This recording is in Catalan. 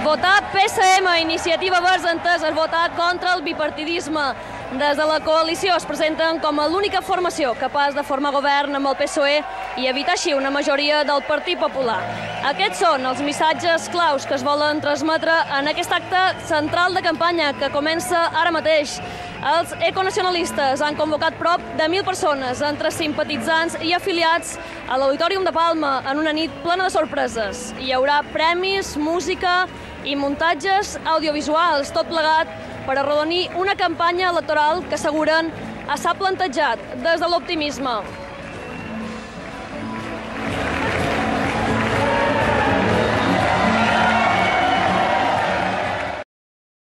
Votar PSM, Iniciativa Verds Enteses, votar contra el bipartidisme. Des de la coalició es presenten com a l'única formació capaç de formar govern amb el PSOE i evitar així una majoria del Partit Popular. Aquests són els missatges claus que es volen transmetre en aquest acte central de campanya que comença ara mateix. Els econacionalistes han convocat prop de 1.000 persones entre simpatitzants i afiliats a l'Auditorium de Palma en una nit plena de sorpreses. Hi haurà premis, música i muntatges audiovisuals, tot plegat per arrodonir una campanya electoral que asseguren s'ha plantejat des de l'optimisme.